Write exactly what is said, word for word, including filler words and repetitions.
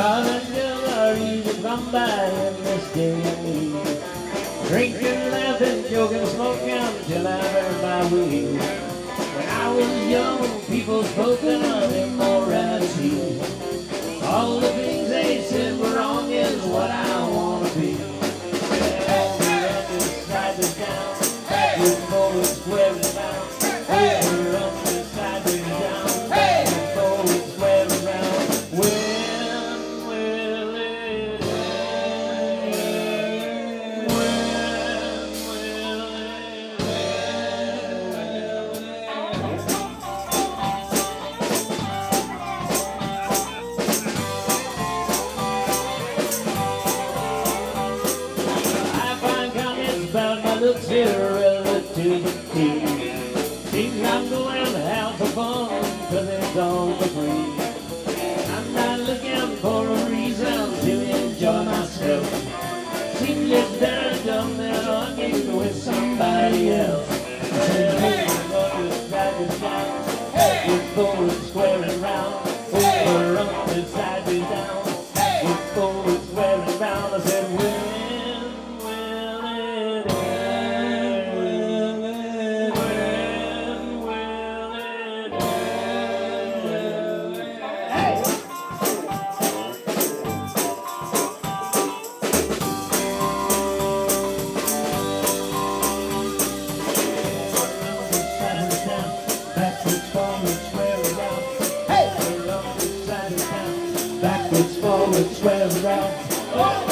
Darling, girls are easy to come by in this day and age. Drinking, laughing, joking, smoking till I earned my way. When I was young, people spoke of immorality. All the things they said were wrong is what I want to be. Side to down, backwards, forward, square and round. Over, up, sideways, down, backwards, forward, square and round. When will it end? When will it I find comments about my looks irrelevant to the key. Seems I'm going out for fun, cause it's all for free. I'm not looking for a reason to enjoy myself. Seems it's better done than arguing with somebody else. Hey, I'm side to down, with forward, square and round. Over, up, and sideways down, with forward, square and round. I said, when will it end? When will it end? Hey! Sideways down, backwards, forward, square and round. Hey! Up, sideways down, backwards, forward, square and round.